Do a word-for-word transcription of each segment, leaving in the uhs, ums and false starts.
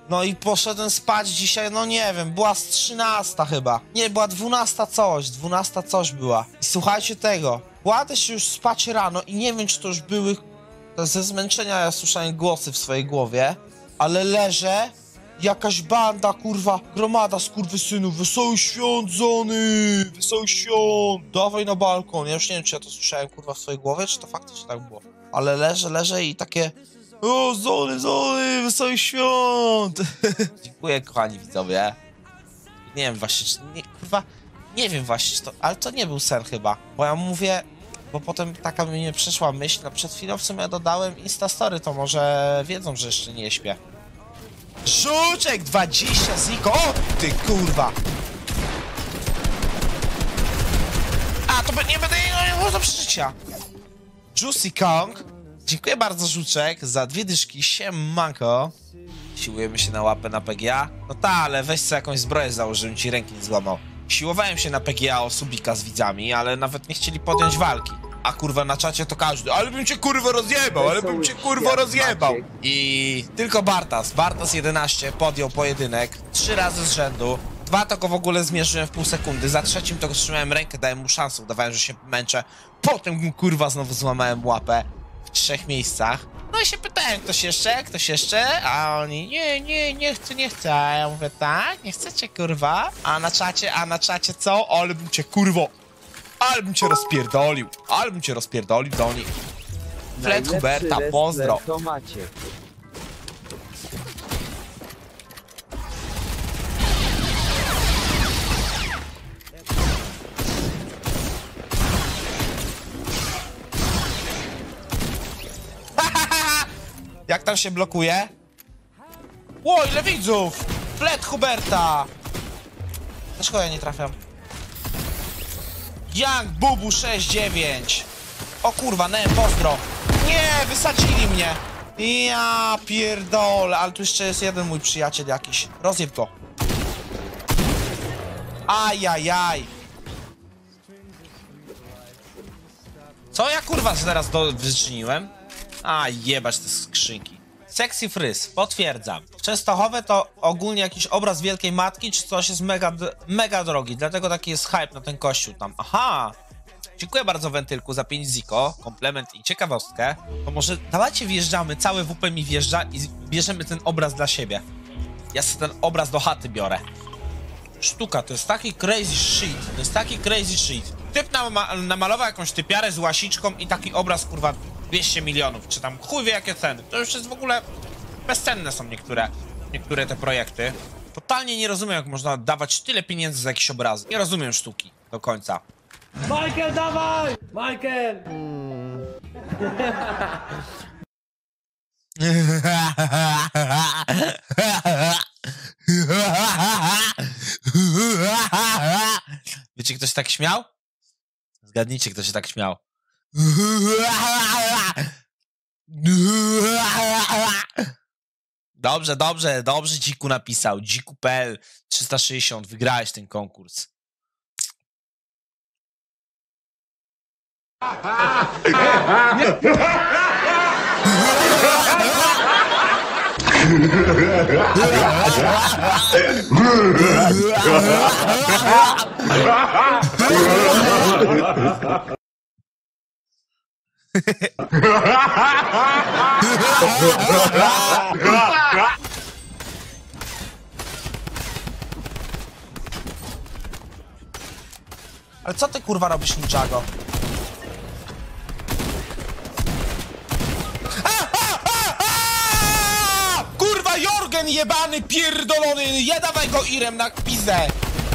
No i poszedłem spać dzisiaj, no nie wiem, była z trzynasta chyba. Nie, była dwunasta coś, dwunasta coś była. I słuchajcie tego, kładę się już spać rano i nie wiem, czy to już były... Ze zmęczenia ja słyszałem głosy w swojej głowie, ale leżę, jakaś banda, kurwa, gromada skurwysynów, wesołych świąt, Zony, wesołych świąt, dawaj na balkon. Ja już nie wiem, czy ja to słyszałem, kurwa, w swojej głowie, czy to faktycznie tak było. Ale leżę, leżę i takie... O, Zony, Zony, wesołych świąt! Dziękuję, kochani widzowie. Nie wiem właśnie, czy... Nie, kurwa, nie wiem właśnie, czy to... Ale to nie był sen chyba, bo ja mówię... Bo potem taka mi mnie przeszła myśl, no przed chwilą w sumie dodałem Instastory, to może wiedzą, że jeszcze nie śpię. Żuczek dwadzieścia ziko, o ty kurwa! A, to nie będę nie można przeżycia. Juicy Kong, dziękuję bardzo Żuczek za dwie dyszki, siemanko. Siłujemy się na łapę na P G A. No ta, ale weź sobie jakąś zbroję założ, żebym ci ręki nie złamał. Siłowałem się na P G A o subika z widzami, ale nawet nie chcieli podjąć walki. A kurwa na czacie to każdy, ale bym cię kurwa rozjebał, ale bym cię kurwa rozjebał. I tylko Bartas, Bartas jedenaście podjął pojedynek, trzy razy z rzędu. Dwa to go w ogóle zmierzyłem w pół sekundy, za trzecim to go trzymałem rękę, dałem mu szansę, udawałem, że się męczę. Potem mu kurwa znowu złamałem łapę w trzech miejscach. No i się pytałem, ktoś jeszcze, ktoś jeszcze? A oni, nie, nie, nie chcę, nie chcę. A ja mówię, tak, nie chcecie kurwa? A na czacie, a na czacie co? Ale bym cię kurwo, ale bym cię rozpierdolił, ale bym cię rozpierdolił do nich. Flet Huberta, pozdro. Jak tam się blokuje? Ło, ile widzów! Flet Huberta! Dlaczego ja nie trafiam? Young Bubu sześć dziewięć. O kurwa, ne, pozdro. Nie, wysadzili mnie. Ja pierdolę, ale tu jeszcze jest jeden mój przyjaciel jakiś. Rozjeb go. Ajajaj. Co ja kurwa teraz do... wyczyniłem? A jebać te skrzynki. Sexy Fryz, potwierdzam. W Częstochowie to ogólnie jakiś obraz Wielkiej Matki, czy coś jest mega, mega drogi, dlatego taki jest hype na ten kościół tam. Aha! Dziękuję bardzo Wentylku za pięć ziko, komplement i ciekawostkę. To może dawajcie wjeżdżamy, całe W P mi wjeżdża i bierzemy ten obraz dla siebie. Ja sobie ten obraz do chaty biorę. Sztuka, to jest taki crazy shit, to jest taki crazy shit. Typ nam namalował jakąś typiarę z łasiczką i taki obraz kurwa dwieście milionów, czy tam chuj wie jakie ceny. To już jest w ogóle bezcenne są niektóre, niektóre te projekty. Totalnie nie rozumiem, jak można dawać tyle pieniędzy za jakieś obrazy. Nie rozumiem sztuki do końca. Michael, dawaj! Michael! Wiecie, kto się tak śmiał? Zgadnijcie, kto się tak śmiał. Dobrze, dobrze, dobrze Dziku napisał. Dziku kropka p l trzysta sześćdziesiąt, wygrałeś ten konkurs. Ale co ty kurwa robisz, Ninjago? Kurwa Jorgen jebany, pierdolony! Je dawaj go Irem na pizdę!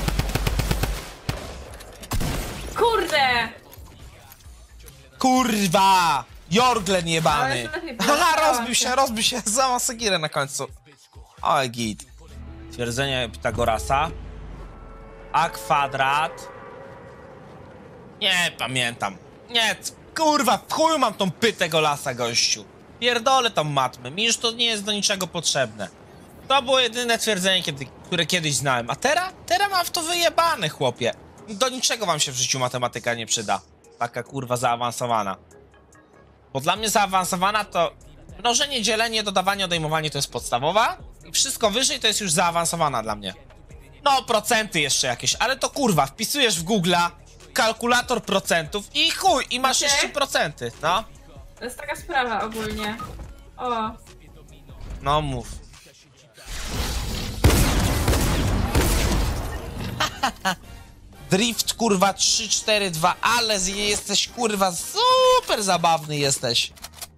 Kurde! Kurwa! Jorglen jebany! Ale Haha, rozbił się, rozbił się za Masagirę na końcu. Oj, git. Twierdzenie Pitagorasa. A kwadrat. Nie pamiętam. Nie, kurwa, w chuju mam tą pytę Golasa, gościu. Pierdolę tą matmę, mi już to nie jest do niczego potrzebne. To było jedyne twierdzenie, kiedy, które kiedyś znałem. A teraz? Teraz mam w to wyjebane, chłopie. Do niczego wam się w życiu matematyka nie przyda. Taka kurwa zaawansowana. Bo dla mnie zaawansowana to mnożenie, dzielenie, dodawanie, odejmowanie to jest podstawowa. I wszystko wyżej to jest już zaawansowana dla mnie. No, procenty jeszcze jakieś, ale to kurwa, wpisujesz w Google'a kalkulator procentów i chuj, i masz Okej. jeszcze procenty, no. To jest taka sprawa ogólnie. O. No mów. Drift kurwa trzy cztery dwa, ale z niej jesteś kurwa super zabawny jesteś.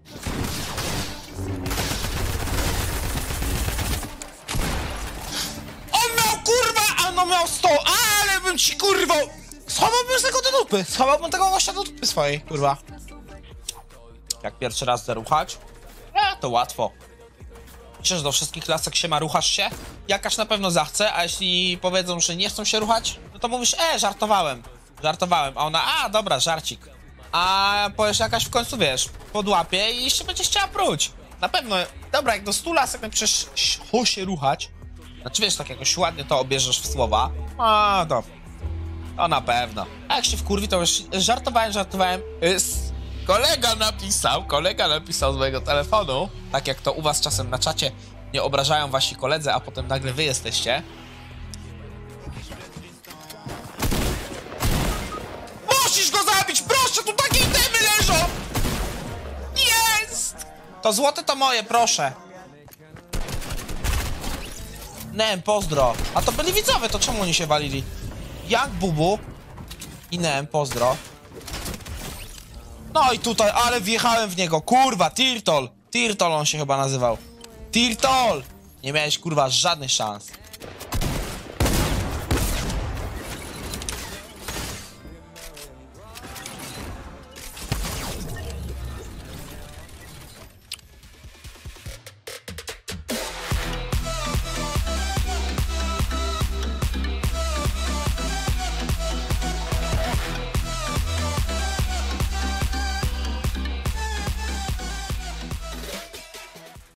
On miał kurwa, a on miał sto, ale bym ci kurwa... Schowałbym tego do dupy, schowałbym tego gościa do dupy swojej, kurwa. Jak pierwszy raz zaruchać? E, to łatwo. Piszesz do wszystkich lasek siema, ruchasz się? Jakaś na pewno zachce, a jeśli powiedzą, że nie chcą się ruchać, no to mówisz, e, żartowałem, żartowałem, a ona, a, dobra, żarcik. A powiesz jakaś w końcu, wiesz, podłapie i jeszcze będziesz chciała próć. Na pewno, dobra, jak do stu lasek napiszesz, ho się ruchać, znaczy wiesz, tak jakoś ładnie to obierzesz w słowa, a, to, to na pewno. A jak się wkurwi, to już żartowałem, żartowałem, Ys, kolega napisał, kolega napisał z mojego telefonu, tak jak to u was czasem na czacie nie obrażają wasi koledzy, a potem nagle wy jesteście. Musisz go zabić, proszę, tu takie itemy leżą! Jest! To złote to moje, proszę. Nem, pozdro. A to byli widzowie, to czemu oni się walili? Jak Bubu i Nem, pozdro. No i tutaj, ale wjechałem w niego, kurwa, Tirtol. Tirtol on się chyba nazywał. Tirtol! Nie miałeś kurwa żadnych szans.